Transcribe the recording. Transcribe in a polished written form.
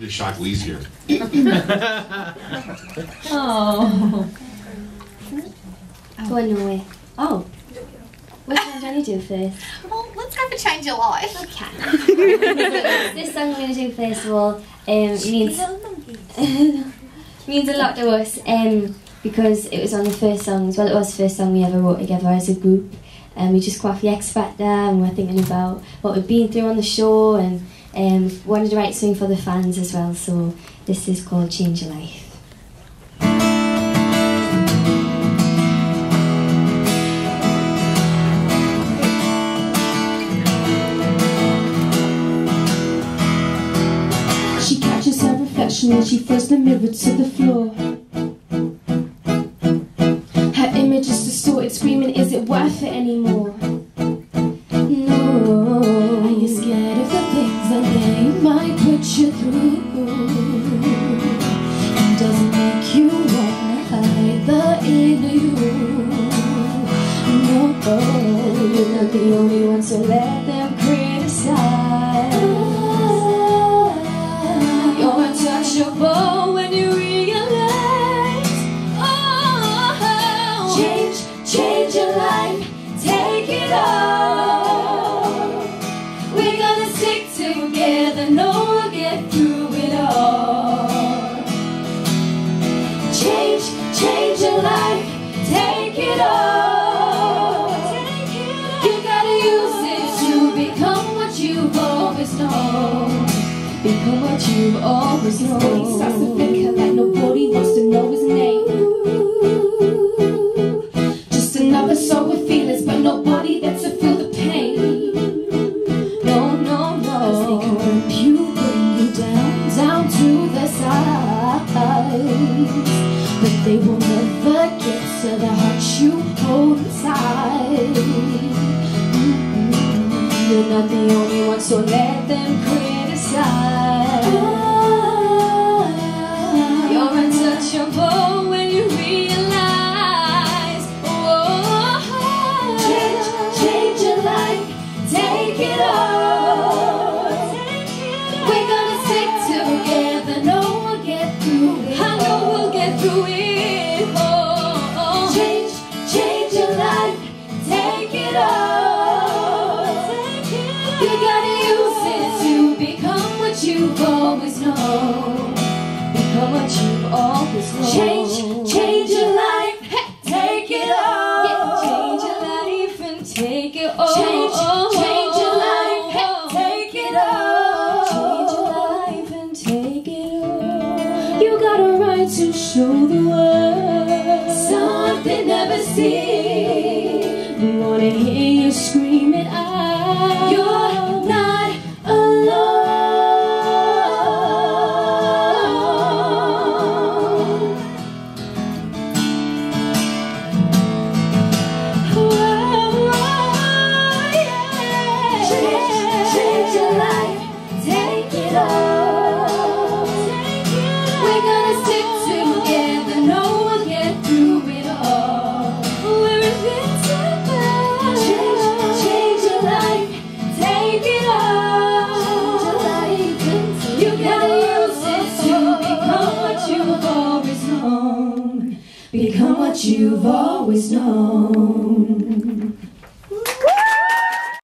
to shock Lise here. Oh. Go on, Norway. Oh. Which one do I need to do first? Well, let's go for Change Your Life. Okay. This song I'm going to do first of all means a lot to us because it was one of the first songs, well it was the first song we ever wrote together as a group, and we just got off the X Factor and we're thinking about what we've been through on the show and wanted to write something for the fans as well, so this is called Change Your Life. She catches her reflection when she throws the mirror to the floor. Her image is distorted, screaming, is it worth it anymore? No. Are you scared of the things that they might put you through? And does it make you wanna hide the inner you? No, you're not the only one, so let them criticize. You're untouchable when you realize, oh, change your life, take it all. We're gonna stick together, no we'll get through it all. Change your life, take it all. You gotta use it to become what you've always known. Become what you've always known. He starts to think like nobody wants to know his name. Just another soul with feelings, but nobody there to feel the pain. No, no, no. 'Cause they can rip you, bring you down to the sides, but they will never get to the heart you hold inside. You're not the only one, so let them criticize. You're untouchable when you realize, oh, change your life, take it all. We're gonna stick together, no we'll get through it. I know we'll get through it. Oh, change your life, take it all. You gotta use it to become what you've always known. Become what you've always known. Change your life, take it all. Yeah, change your life and take it all. Change your life, take it all. Change your life and take it all. You got a right to show the world something never seen. We wanna hear you scream it out. You're not alone. Change your life, take it all. We're gonna stick together, no we'll get through it all. We're invincible. Change your life, take it all. You gotta use it to become what you've always known. Become what you've always known.